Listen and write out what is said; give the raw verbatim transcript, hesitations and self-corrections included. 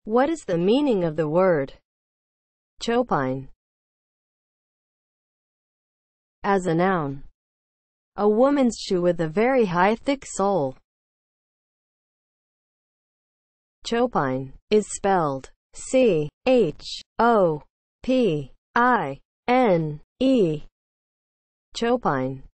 What is the meaning of the word CHOPINE? As a noun, a woman's shoe with a very high thick sole. CHOPINE is spelled C H O P I N E. CHOPINE